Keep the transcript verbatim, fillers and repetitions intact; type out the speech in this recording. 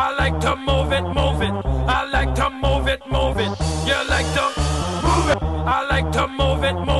I like to move it, move it. I like to move it, move it. You like to move it. I like to move it, move it.